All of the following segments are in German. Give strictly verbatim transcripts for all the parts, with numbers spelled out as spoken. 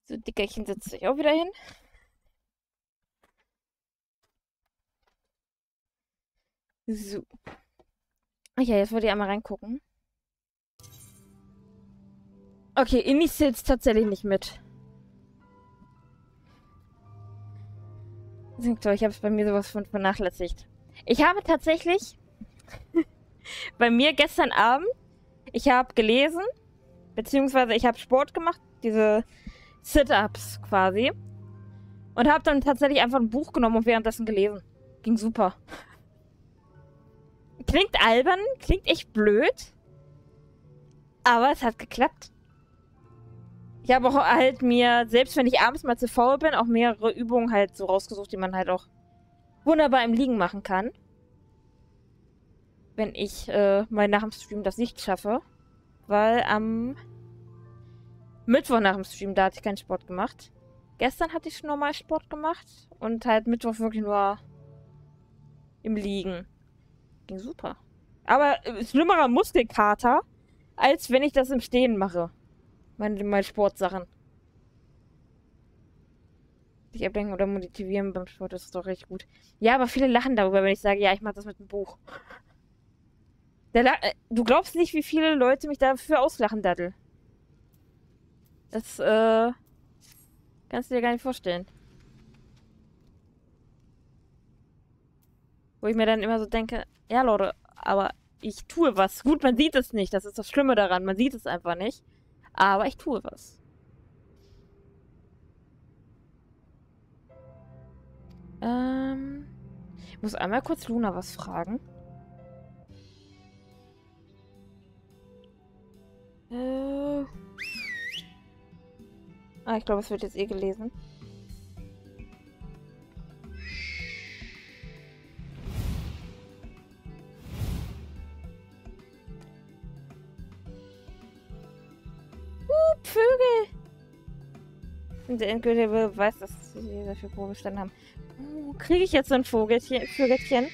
So, Dickerchen setzt sich auch wieder hin. So. Ach ja, jetzt wollte ich einmal reingucken. Okay, Inni zählt tatsächlich nicht mit. Ich habe es bei mir sowas von vernachlässigt. Ich habe tatsächlich bei mir gestern Abend, ich habe gelesen, beziehungsweise ich habe Sport gemacht, diese Sit-Ups quasi. Und habe dann tatsächlich einfach ein Buch genommen und währenddessen gelesen. Ging super. Klingt albern, klingt echt blöd. Aber es hat geklappt. Ich habe auch halt mir, selbst wenn ich abends mal zu faul bin, auch mehrere Übungen halt so rausgesucht, die man halt auch wunderbar im Liegen machen kann. Wenn ich äh, mal nach dem Stream das nicht schaffe. Weil am Mittwoch nach dem Stream, da hatte ich keinen Sport gemacht. Gestern hatte ich schon normal Sport gemacht. Und halt Mittwoch wirklich nur im Liegen. Ging super. Aber äh, schlimmerer Muskelkater, als wenn ich das im Stehen mache. Meine, meine Sportsachen. Sich ablenken oder motivieren beim Sport ist doch richtig gut. Ja, aber viele lachen darüber, wenn ich sage, ja, ich mache das mit dem Buch. Der du glaubst nicht, wie viele Leute mich dafür auslachen, Daddel. Das, äh, kannst du dir gar nicht vorstellen. Wo ich mir dann immer so denke, ja, Leute, aber ich tue was. Gut, man sieht es nicht. Das ist das Schlimme daran. Man sieht es einfach nicht. Aber ich tue was. Ähm, ich muss einmal kurz Luna was fragen. Äh. Ah, ich glaube, es wird jetzt eh gelesen. Uh, Vögel! Und der endgültige Beweis, dass sie dafür Probe bestanden haben. Uh, kriege ich jetzt so ein Vogelchen? Vögelchen?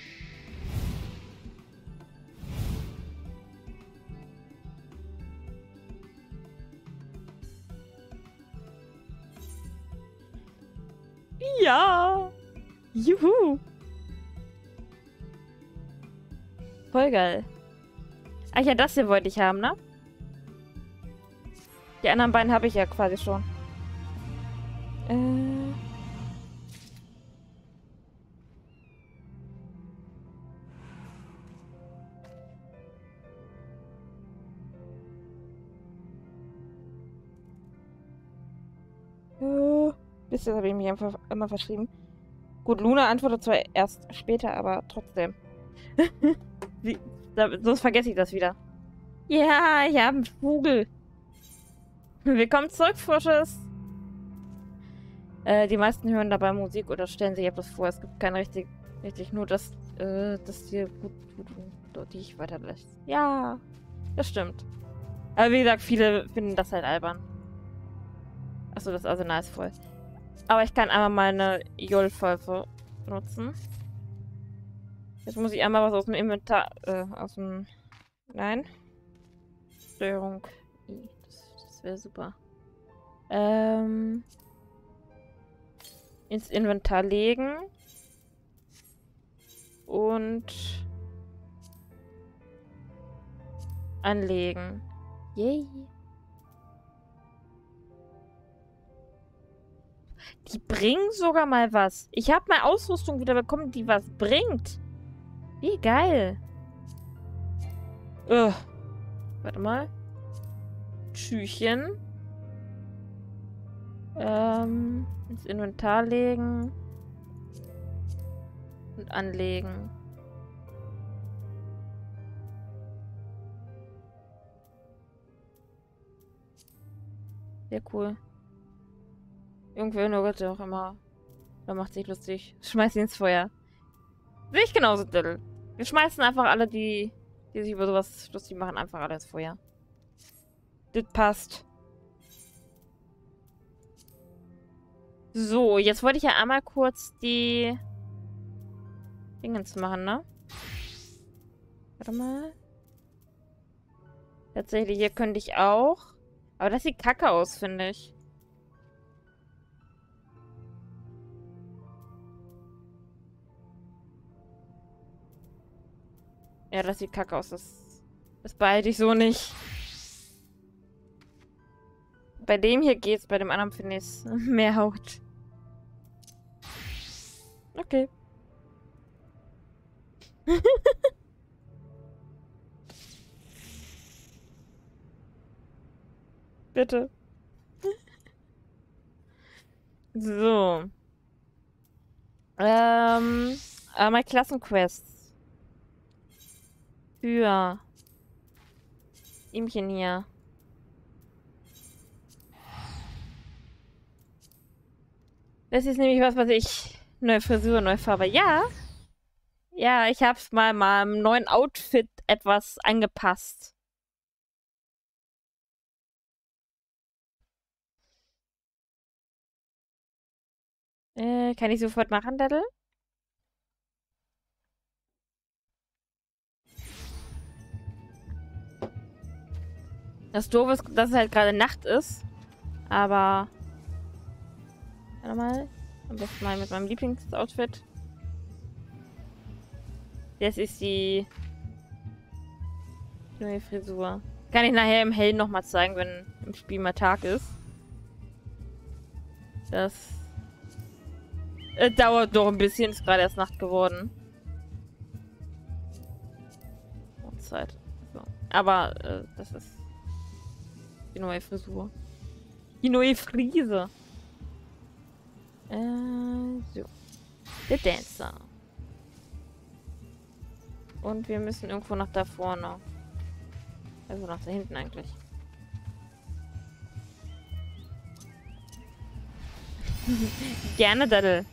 Ja! Juhu! Voll geil. Ach ja, das hier wollte ich haben, ne? Die anderen beiden habe ich ja quasi schon. Äh... Uh, bis jetzt habe ich mich einfach immer verschrieben. Gut, Luna antwortet zwar erst später, aber trotzdem. Wie, da, sonst vergesse ich das wieder. Ja, ich habe einen Vogel. Willkommen zurück, Frisches. Äh, die meisten hören dabei Musik oder stellen sich etwas vor. Es gibt keine richtig, richtig nur das, äh, das dir gut tut und dich weiterlässt. Ja, das stimmt. Aber wie gesagt, viele finden das halt albern. Achso, das Arsenal ist voll. Aber ich kann einmal meine Joll-Pfeife nutzen. Jetzt muss ich einmal was aus dem Inventar, äh, aus dem... Nein. Steuerung I. Das, das wäre super. Ähm... Ins Inventar legen. Und... anlegen. Yay. Die bringen sogar mal was. Ich habe mal Ausrüstung wieder bekommen, die was bringt. Wie geil. Ugh. Warte mal. Schüchen. Ähm, ins Inventar legen. Und anlegen. Sehr cool. Irgendwer nur auch immer. Da macht sich lustig. Schmeiß ihn ins Feuer. Sehe ich genauso, Diddle. Wir schmeißen einfach alle, die, die sich über sowas lustig machen, einfach alle ins Feuer. Das passt. So, jetzt wollte ich ja einmal kurz die Dingens machen, ne? Warte mal. Tatsächlich, hier könnte ich auch. Aber das sieht kacke aus, finde ich. Ja, das sieht kacke aus. Das, das behalte ich so nicht. Bei dem hier geht's, bei dem anderen finde ich es mehr Haut. Okay. Bitte. So. Ähm, äh, meine Klassenquests. Für ihmchen hier. Das ist nämlich was, was ich... Neue Frisur, neue Farbe. Ja. Ja, ich hab's mal meinem neuen Outfit etwas angepasst. Äh, kann ich sofort machen, Daddel? Das Doofe ist, dass es halt gerade Nacht ist. Aber... Warte mal. Am besten mal mit meinem Lieblingsoutfit. Das ist die neue Frisur. Kann ich nachher im Hellen nochmal zeigen, wenn im Spiel mal Tag ist. Das äh, dauert doch ein bisschen. Ist gerade erst Nacht geworden. Oh, Zeit. So. Aber äh, das ist die neue Frisur. Die neue Frise. Äh, so. Der Dancer. Und wir müssen irgendwo nach da vorne. Also nach da hinten eigentlich. Gerne, Daddel.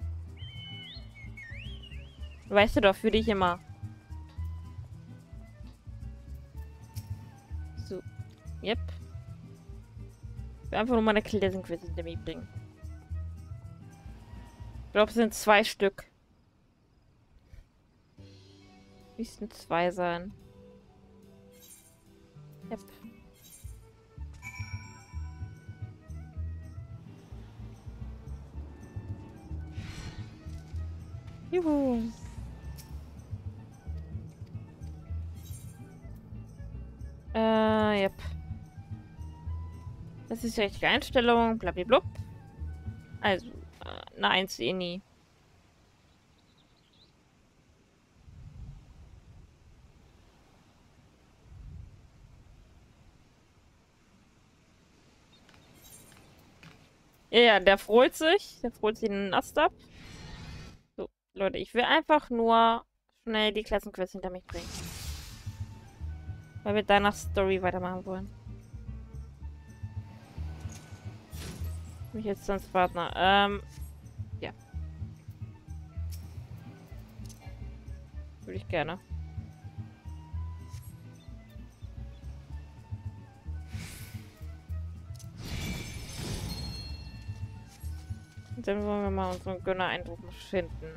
Weißt du doch, für dich immer. So. Yep. Ich will einfach nur meine Classic-Quiz hinter mir bringen. Ich glaube, es sind zwei Stück. Müssten zwei sein. Yep. Juhu. Äh, yep. Das ist die richtige Einstellung. Blablablub. Also, äh, eine eins eh nie. Ja, der freut sich. Der freut sich einen Ast ab. So, Leute, ich will einfach nur schnell die Klassenquest hinter mich bringen. Weil wir danach Story weitermachen wollen. Mich jetzt als Partner. Ähm, ja. Würde ich gerne. Und dann wollen wir mal unseren Gönner-Eindruck finden.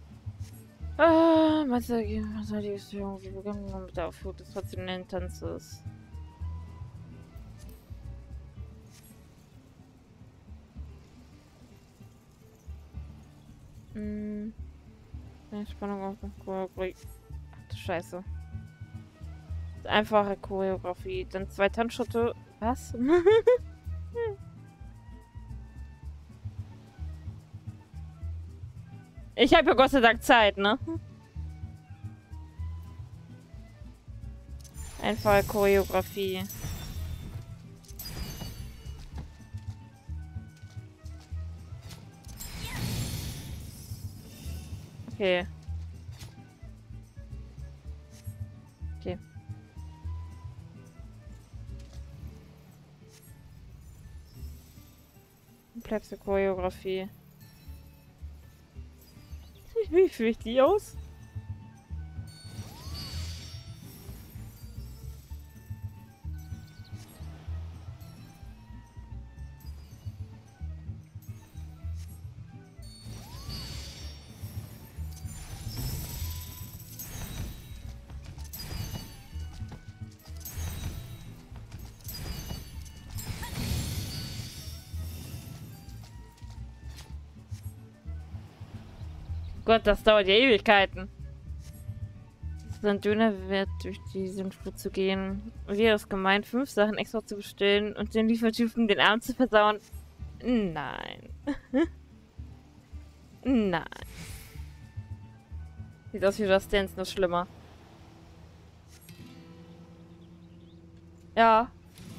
Ah, was soll die Beziehung? Sie begann mit der Aufführung des traditionellen Tanzes. Hm. Spannung auf dem Choreografie. Ach du Scheiße. Einfache Choreografie. Dann zwei Tanzschritte. Was? Ich habe ja Gott sei Dank Zeit, ne? Einfache Choreografie. Okay. Okay. Komplexe Choreografie. Wie fühle ich die aus? Gott, das dauert ja Ewigkeiten. Sein Döner wird durch die Sündflut zu gehen. Wäre es gemeint, fünf Sachen extra zu bestellen und den Liefertypen den Abend zu versauen? Nein. Nein. Sieht aus wie Just Dance, nur schlimmer. Ja.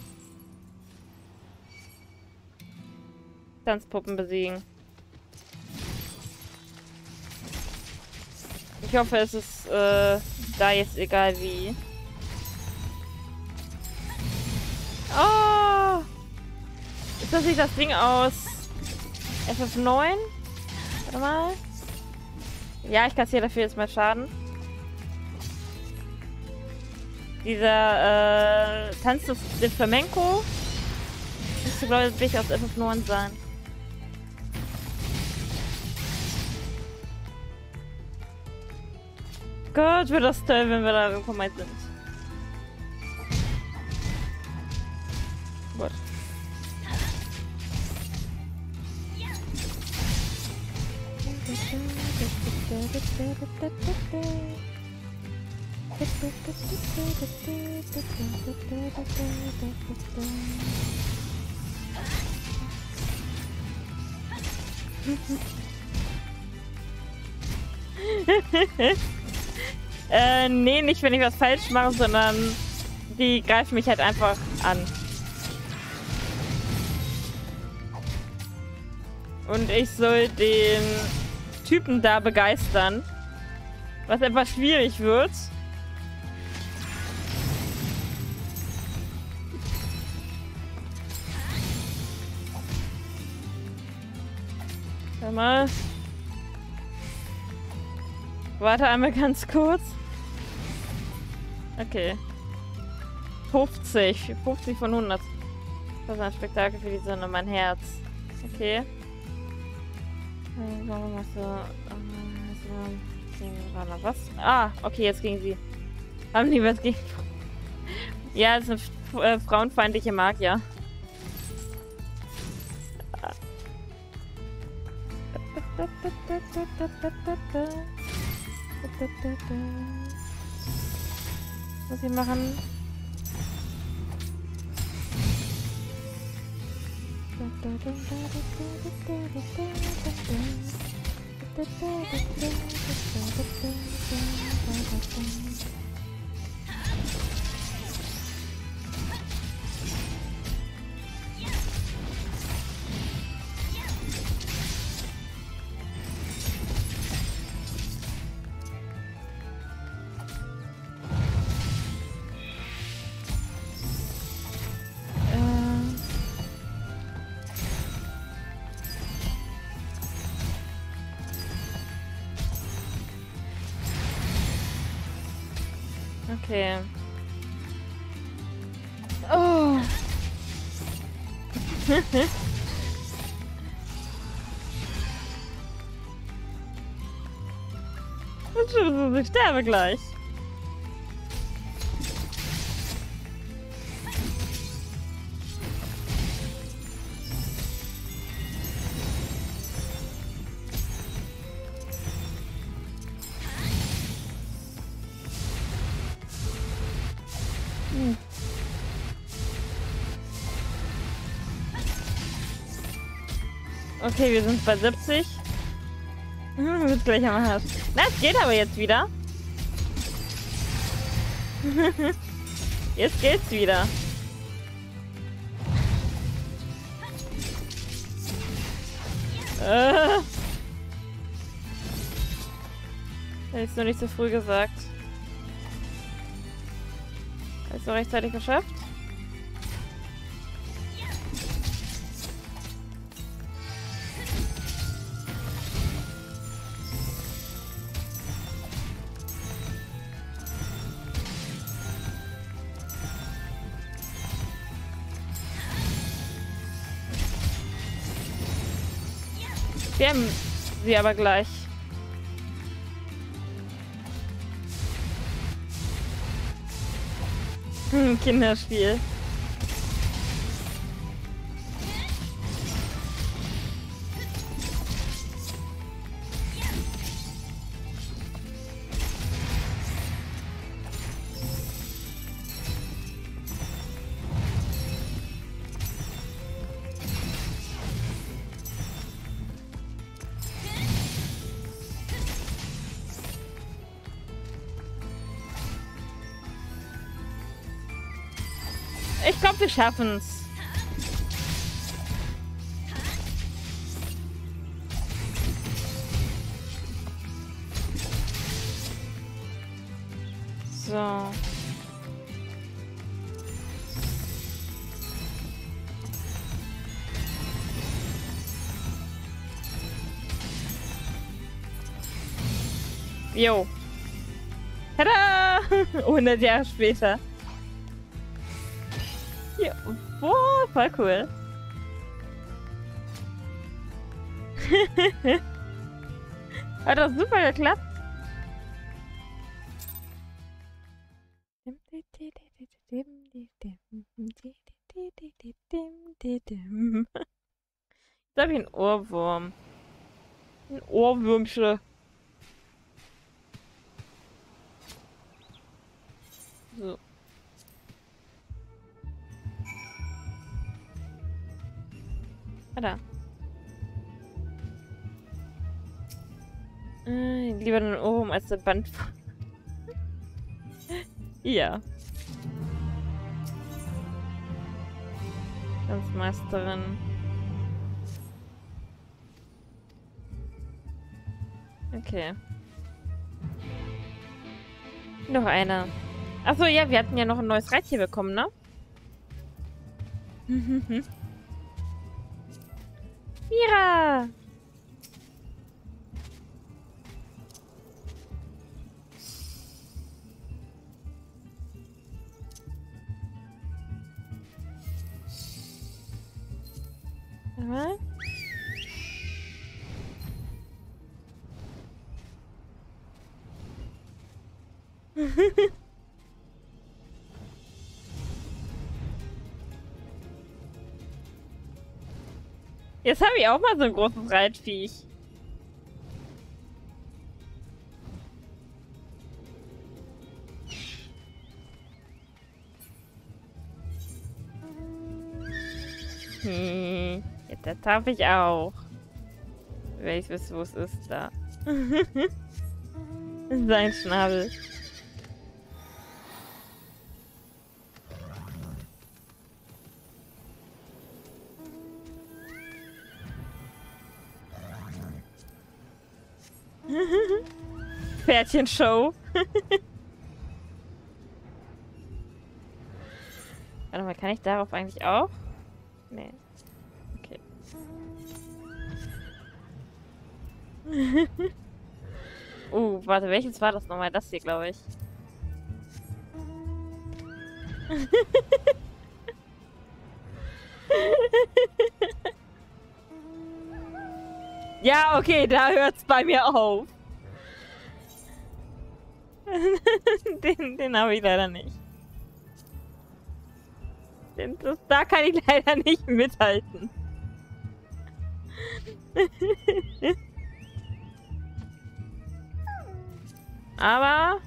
Tanzpuppen besiegen. Ich hoffe, es ist äh, da jetzt egal wie. Oh! Ist das nicht das Ding aus F F neun? Warte mal. Ja, ich kassiere dafür jetzt mal Schaden. Dieser äh, Tanz des, des Flamenco müsste, glaube ich, aus F F neun sein. Gott, wird das toll, wenn wir da irgendwo mal sind. Gut. äh, nee, nicht wenn ich was falsch mache, sondern die greifen mich halt einfach an. Und ich soll den Typen da begeistern. Was etwas schwierig wird. Warte mal. Warte einmal ganz kurz. Okay. fünfzig. fünfzig von hundert. Das ist ein Spektakel für die Sonne, mein Herz. Okay. Warum hast du... Was? Ah, okay, jetzt gegen sie. Haben die was gegen... Ja, es ist eine äh, frauenfeindliche Magier. Was muss ich machen? Okay. Oh. Ich sterbe gleich. Hm. Okay, wir sind bei siebzig. Hm, wird gleich am Arsch. Na, es geht aber jetzt wieder. Jetzt geht's wieder. Äh. Hätte ich es nur nicht so früh gesagt. Hast du rechtzeitig geschafft? Wir haben sie aber gleich. Hm, Kinderspiel. Ich glaube, wir schaffen's. So. Jo. Tada! hundert Jahre später. Ja, boah, voll cool. Hat doch super geklappt. Jetzt habe ich einen Ohrwurm. Ein Ohrwürmchen. So. Ah, da. Äh, lieber den Ohrwurm als der Band. Ja. Ganz Meisterin. Okay. Noch einer. Achso, ja, wir hatten ja noch ein neues Reittier bekommen, ne? Mira! Aha. Jetzt habe ich auch mal so ein großes Reitviech. Hm, jetzt das darf ich auch. Wenn ich wüsste, wo es ist, da. Sein Schnabel. Pferdchenshow. Warte mal, kann ich darauf eigentlich auch? Nee. Okay. uh, warte, welches war das nochmal? Das hier, glaube ich. Ja, okay, da hört's bei mir auf. den den habe ich leider nicht. Den, das, da kann ich leider nicht mithalten. Aber...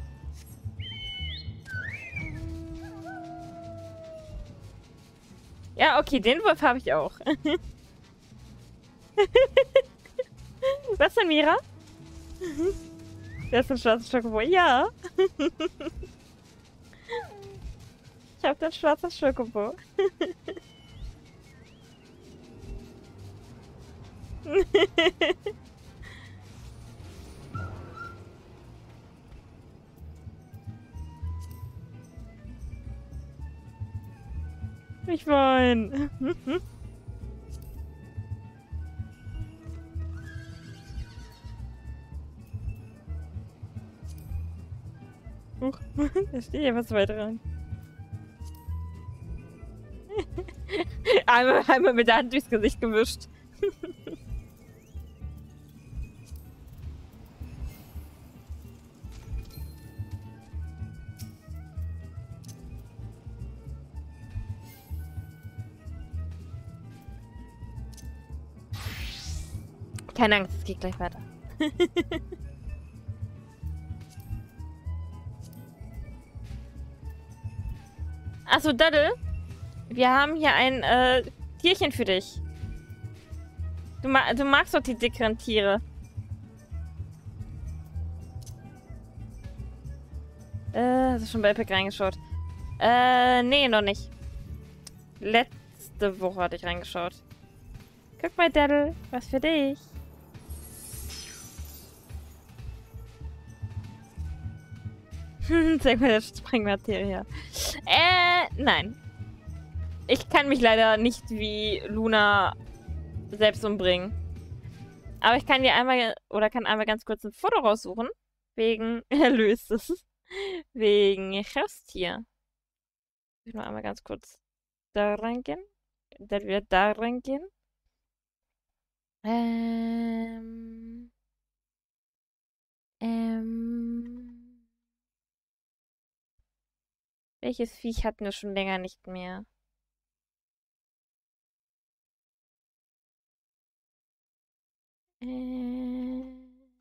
Ja, okay, den Wurf habe ich auch. Was denn, Mira? Der ist ein schwarzer Schokobo. Ja. Ich habe den schwarzen Schokobo. Ich weine. Huch, da steht ja was weiter rein. einmal, einmal mit der Hand durchs Gesicht gewischt. Keine Angst, es geht gleich weiter. Achso, Daddel. Wir haben hier ein äh, Tierchen für dich. Du, ma du magst doch die dickeren Tiere. Äh, hast du schon bei Epic reingeschaut? Äh, nee, noch nicht. Letzte Woche hatte ich reingeschaut. Guck mal, Daddle, was für dich. Sag mal, das Sprengmaterie. Äh, nein. Ich kann mich leider nicht wie Luna selbst umbringen. Aber ich kann dir einmal, oder kann einmal ganz kurz ein Foto raussuchen. Wegen, er löst es. Wegen Haustier. Ich will nur einmal ganz kurz da reingehen. Dann wieder da reingehen. Ähm. Ähm. Welches Viech hatten wir schon länger nicht mehr? Äh.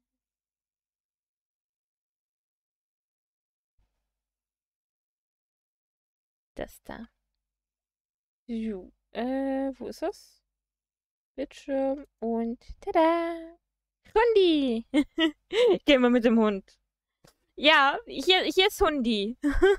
Das da. So. Äh, wo ist das? Bildschirm und tada! Hundi! Gehen wir mit dem Hund. Ja, hier, hier ist Hundi.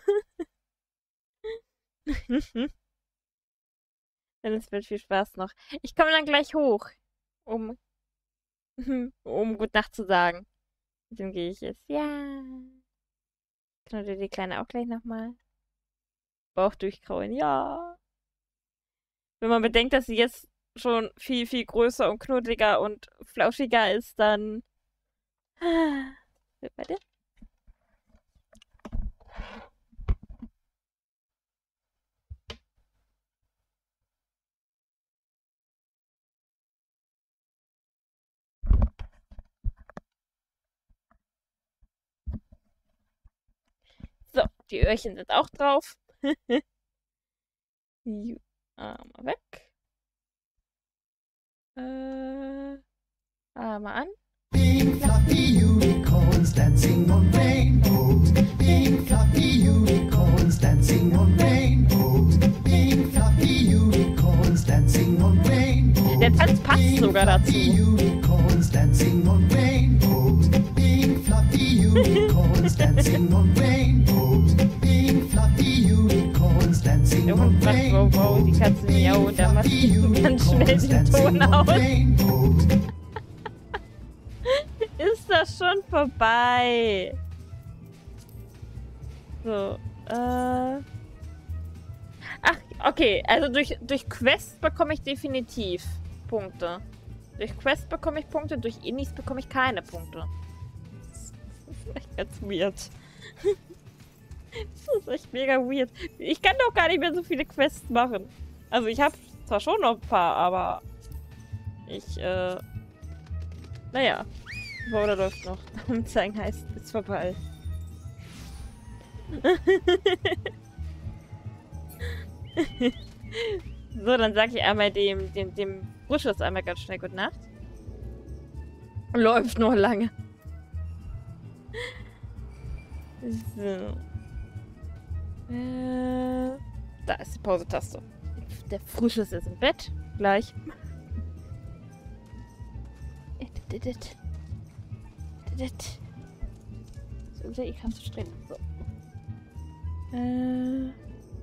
Dann es wird viel Spaß noch. Ich komme dann gleich hoch, um, um Gute Nacht zu sagen. Mit dem gehe ich jetzt. Ja. Knuddel die Kleine auch gleich nochmal. Bauch durchkraulen, ja. Wenn man bedenkt, dass sie jetzt schon viel, viel größer und knuddeliger und flauschiger ist, dann... Warte. So, die Öhrchen sind auch drauf. Arme weg. Äh, Arme an. Pink fluffy unicorns dancing on rainbows. Pink fluffy unicorns dancing on rainbows. Pink fluffy unicorns dancing on rainbows. Der Tanz passt sogar dazu. Unicorns dancing on rainbows. Pink fluffy unicorns dancing on rainbows. Pink fluffy unicorns dancing Der on Hund macht wow, wow, die Katze miau und dann macht die ganz schnell den Ton aus. Ist das schon vorbei? So, äh... Ach, okay, also durch, durch Quest bekomme ich definitiv Punkte. Durch Quest bekomme ich Punkte, durch Innis bekomme ich keine Punkte. Das ist echt ganz weird. Das ist echt mega weird. Ich kann doch gar nicht mehr so viele Quests machen. Also ich habe zwar schon noch ein paar, aber ich, äh... Naja. Oder läuft noch. Umzeigen heißt, ist vorbei. So, dann sag ich einmal dem, dem, dem Bruschus einmal ganz schnell Gute Nacht. Läuft noch lange. So. Äh, da ist die Pause-Taste. Der Bruschus ist im Bett. Gleich. So unter ich kannst du streben. So. Äh.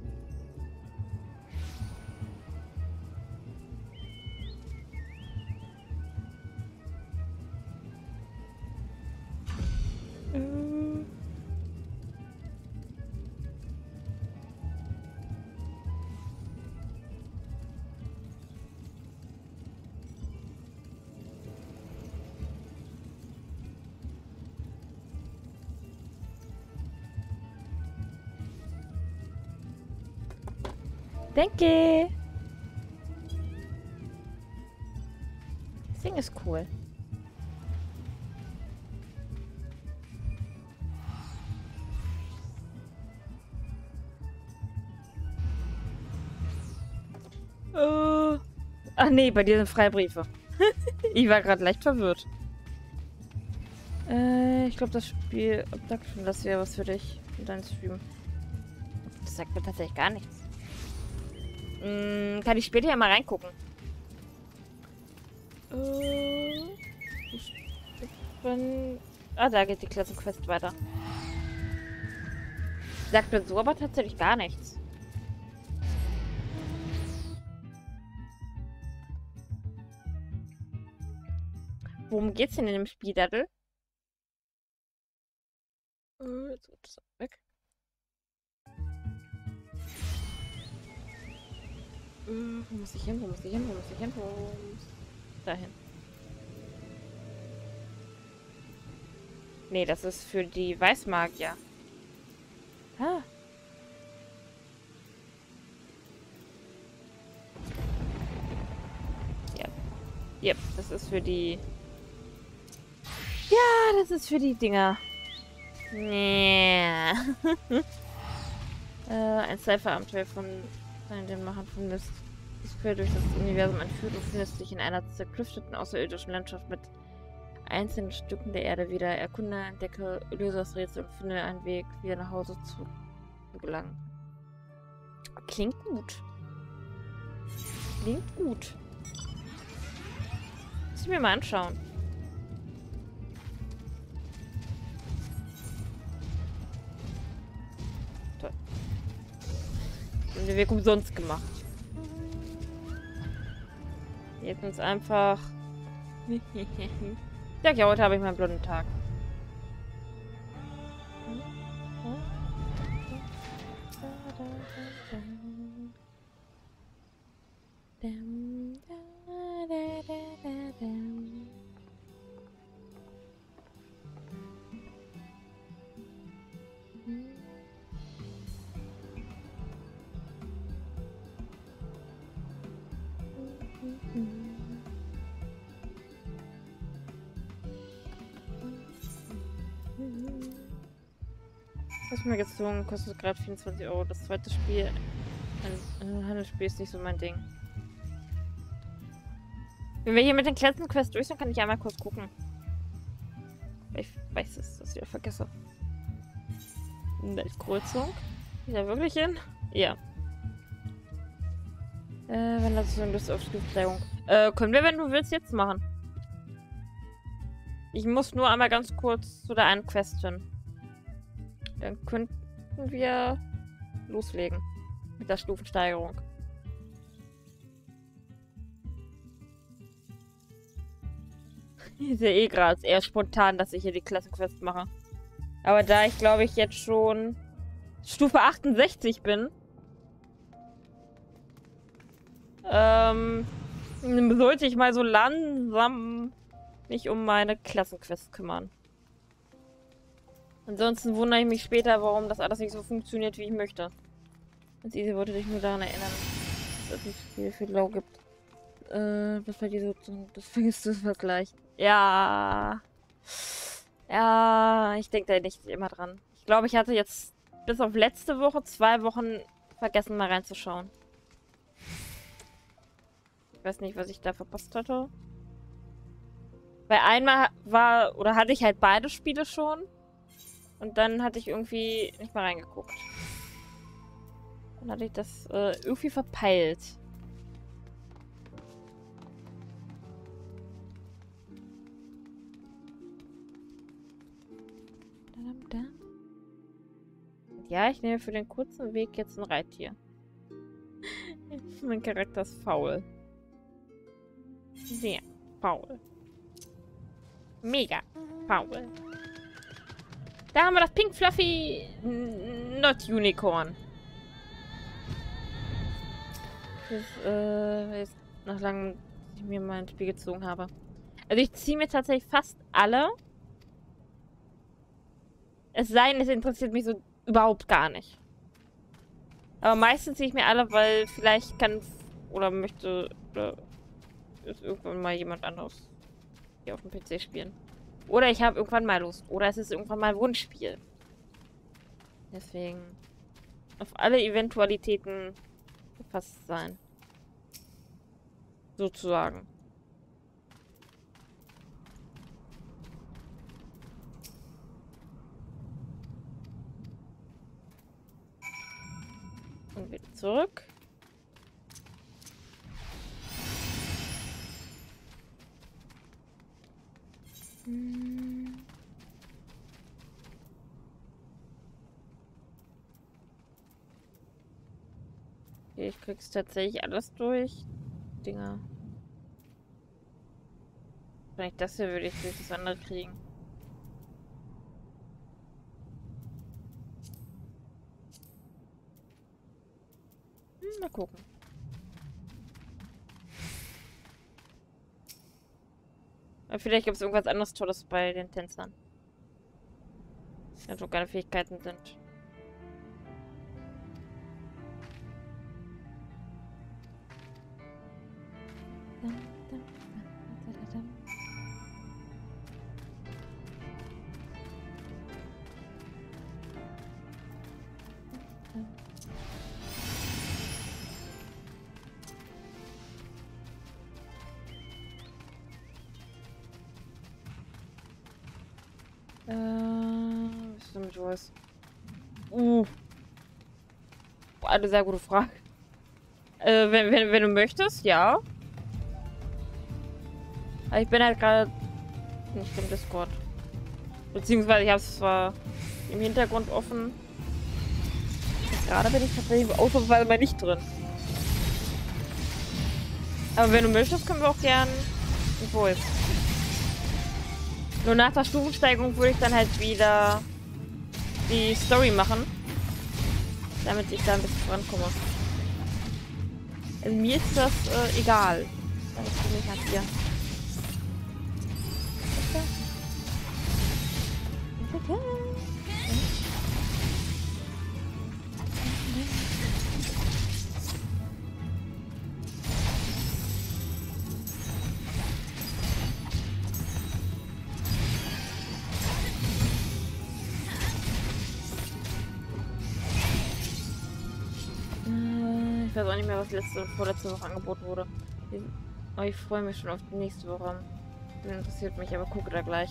Äh. Danke. Das Ding ist cool. Uh. Ach nee, bei dir sind Freibriefe. Ich war gerade leicht verwirrt. Äh, ich glaube, das Spiel Abduction, das wäre was für dich für deinen Stream. Das sagt mir tatsächlich gar nichts. Hm, kann ich später ja mal reingucken. Äh, ich, ich bin... Ah, da geht die Klassenquest weiter. Sagt mir so aber tatsächlich gar nichts. Worum geht's denn in dem Spiel, Daddel? Äh, jetzt ist das weg. Äh, wo muss ich hin? Wo muss ich hin? Wo muss ich hin? Wo muss ich dahin? Nee, das ist für die Weißmagier. Ah. Ja. Yep, das ist für die... Ja, das ist für die Dinger. Nee. äh, ein Cypher-Abenteuer von den Machern von Mist. Das quer durch das Universum entführt und findest dich in einer zerklüfteten außerirdischen Landschaft mit einzelnen Stücken der Erde wieder. Erkunde, entdecke, löse das Rätsel und finde einen Weg, wieder nach Hause zu, zu gelangen. Klingt gut. Klingt gut. Muss ich mir mal anschauen. Toll. Den Weg umsonst gemacht. Jetzt uns einfach... Ja, ja, heute habe ich meinen blonden Tag. Das ist mir gezwungen, kostet gerade vierundzwanzig Euro. Das zweite Spiel, ein äh, Handelsspiel, ist nicht so mein Ding. Wenn wir hier mit den Klassen Quest durch sind, kann ich einmal kurz gucken. Ich weiß es, dass ich wieder vergesse. Weltkreuzung? Ist da wirklich hin? Ja. Äh, wenn das so eine Lust auf Schriftzeigung. Äh, können wir, wenn du willst, jetzt machen. Ich muss nur einmal ganz kurz zu der einen Quest hin. Dann könnten wir loslegen mit der Stufensteigerung. Ich sehe eh gerade eher spontan, dass ich hier die Klassenquest mache. Aber da ich, glaube ich, jetzt schon Stufe achtundsechzig bin, ähm, sollte ich mal so langsam mich um meine Klassenquest kümmern. Ansonsten wundere ich mich später, warum das alles nicht so funktioniert, wie ich möchte. Und Easy wollte dich nur daran erinnern, dass es nicht viel für Lau gibt. Äh, was bei dir so... Das vergisst du es gleich. Ja. Ja, ich denke da nicht immer dran. Ich glaube, ich hatte jetzt bis auf letzte Woche zwei Wochen vergessen, mal reinzuschauen. Ich weiß nicht, was ich da verpasst hatte. Weil einmal war... Oder hatte ich halt beide Spiele schon. Und dann hatte ich irgendwie nicht mal reingeguckt. Dann hatte ich das äh, irgendwie verpeilt. Ja, ich nehme für den kurzen Weg jetzt ein Reittier. Mein Charakter ist faul. Sehr faul. Mega faul. Da haben wir das Pink Fluffy Not Unicorn. Das äh, ist nach langem, ich mir mal ein Spiel gezogen habe. Also ich ziehe mir tatsächlich fast alle. Es sei denn, es interessiert mich so überhaupt gar nicht. Aber meistens ziehe ich mir alle, weil vielleicht kann oder möchte oder ist irgendwann mal jemand anderes hier auf dem P C spielen. Oder ich habe irgendwann mal Lust. Oder es ist irgendwann mal ein Wunschspiel. Deswegen auf alle Eventualitäten gefasst sein. Sozusagen. Und wieder zurück. Hm. Okay, ich krieg's tatsächlich alles durch. Dinger. Wenn ich das hier würde ich durch das andere kriegen. Hm, mal gucken. Aber vielleicht gibt es irgendwas anderes Tolles bei den Tänzern. Wenn so keine Fähigkeiten sind. Äh, was ist damit was? Uh. Eine sehr gute Frage. Äh, wenn, wenn, wenn du möchtest, ja. Aber ich bin halt gerade nicht im Discord. Beziehungsweise ich habe es zwar im Hintergrund offen. Gerade bin ich tatsächlich ausnahmsweise mal nicht drin. Aber wenn du möchtest, können wir auch gern Impuls. Nur nach der Stufensteigerung würde ich dann halt wieder die Story machen. Damit ich da ein bisschen vorankomme. Also mir ist das äh, egal. Das bin ich halt hier. Okay. Okay. Ich weiß auch nicht mehr, was letzte und vorletzte Woche angeboten wurde. Aber ich freue mich schon auf die nächste Woche. Das interessiert mich, aber gucke da gleich.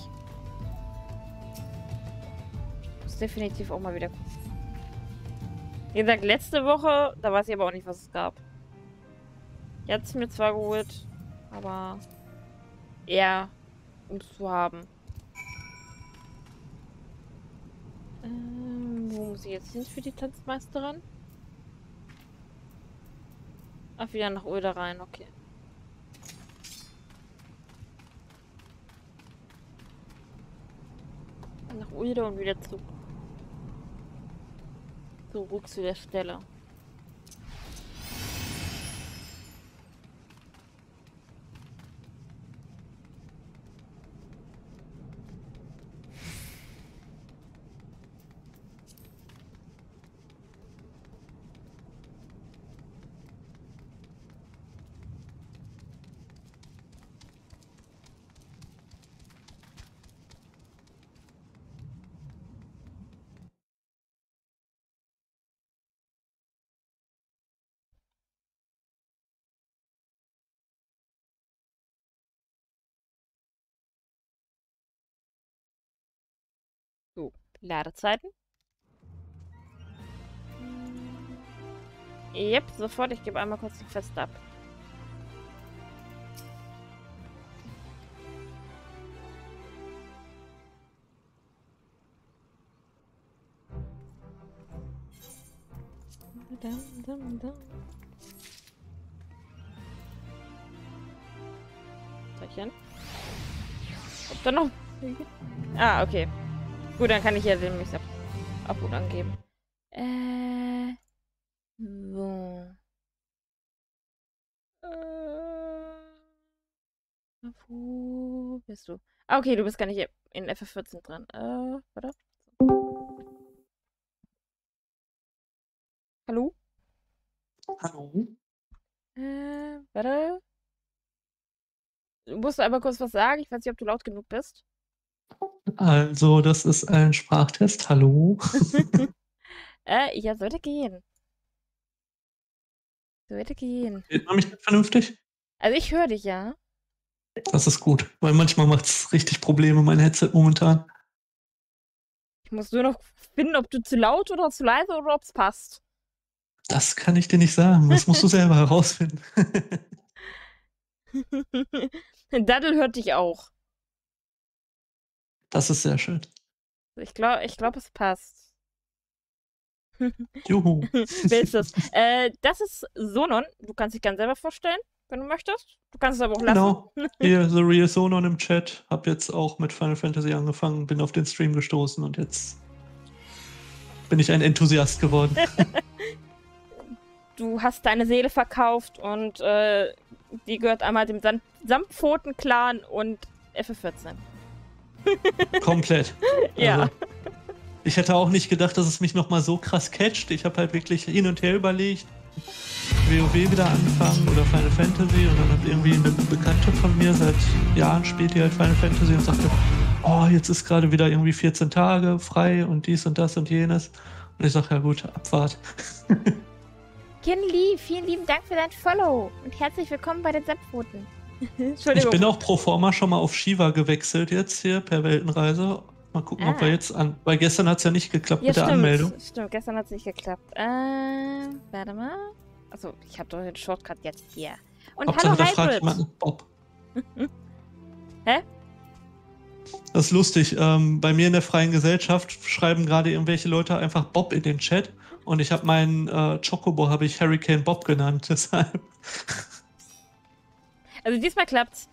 Muss definitiv auch mal wieder gucken. Wie gesagt, letzte Woche, da weiß ich aber auch nicht, was es gab. Jetzt mir zwar geholt, aber eher um es zu haben. Ähm, wo muss ich jetzt hin für die Tanzmeisterin? Ach, wieder nach Ulda rein, okay. Nach Ulda und wieder zurück. Zurück zu der Stelle. So, Ladezeiten. Yep, sofort. Ich gebe einmal kurz die Feste ab. Dum, dum, dum. Zeichen. Ob da noch... Ah, okay. Gut, dann kann ich ja den mich ab, ab und angeben. Äh. So. Äh. Wo bist du? Ah, okay, du bist gar nicht in F F vierzehn dran. Äh, warte. Hallo? Hallo? Äh, warte. Du musst aber kurz was sagen. Ich weiß nicht, ob du laut genug bist. Also, das ist ein Sprachtest. Hallo? äh, ja, sollte gehen. Sollte gehen. Hört man mich nicht vernünftig? Also, ich höre dich, ja. Das ist gut, weil manchmal macht es richtig Probleme, mein Headset momentan. Ich muss nur noch finden, ob du zu laut oder zu leise oder ob es passt. Das kann ich dir nicht sagen. Das musst du selber herausfinden. Daddel hört dich auch. Das ist sehr schön. Ich glaube, ich glaub, es passt. Juhu. Wer ist das? äh, das ist Sonon. Du kannst dich ganz selber vorstellen. wenn du möchtest. Du kannst es aber auch lassen. Genau. Hier, The Real Sonon im Chat. Hab jetzt auch mit Final Fantasy angefangen, bin auf den Stream gestoßen und jetzt bin ich ein Enthusiast geworden. Du hast deine Seele verkauft und äh, die gehört einmal dem Sam Samtpfoten-Clan und F vierzehn. Komplett. Ja. Also, ich hätte auch nicht gedacht, dass es mich nochmal so krass catcht. Ich habe halt wirklich hin und her überlegt, WoW wieder anfangen oder Final Fantasy, und dann hat irgendwie eine Bekannte von mir, seit Jahren spielt die halt Final Fantasy und sagte, oh, jetzt ist gerade wieder irgendwie vierzehn Tage frei und dies und das und jenes. Und ich sage, ja gut, Abfahrt. Kinli, vielen lieben Dank für dein Follow und herzlich willkommen bei den Samtpfoten. Entschuldigung. Ich bin auch pro forma schon mal auf Shiva gewechselt jetzt hier per Weltenreise. Mal gucken, Ah. ob wir jetzt an... Weil gestern hat es ja nicht geklappt Ja, mit der stimmt. Anmeldung. Stimmt, gestern hat es nicht geklappt. Ähm, warte mal. Achso, ich habe doch den Shortcut jetzt hier. Und Hauptsache, da hallo fragt Hybrid. jemand nach Bob. Hä? Das ist lustig. Ähm, bei mir in der freien Gesellschaft schreiben gerade irgendwelche Leute einfach Bob in den Chat. Und ich habe meinen äh, Chocobo habe ich Hurricane Bob genannt, deshalb. Also diesmal klappt's.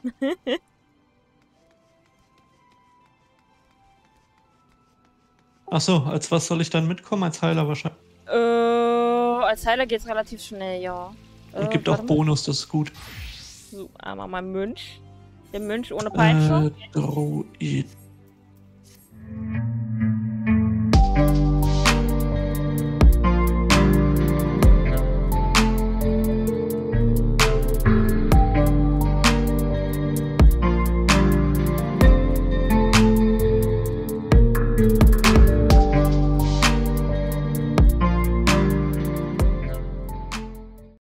Achso, als was soll ich dann mitkommen? Als Heiler wahrscheinlich. äh, als Heiler geht's relativ schnell, ja. Und Äh, gibt auch warte mal. Bonus, das ist gut. So, einmal mal Mönch. Der Mönch ohne Peitsche. Äh, Druid.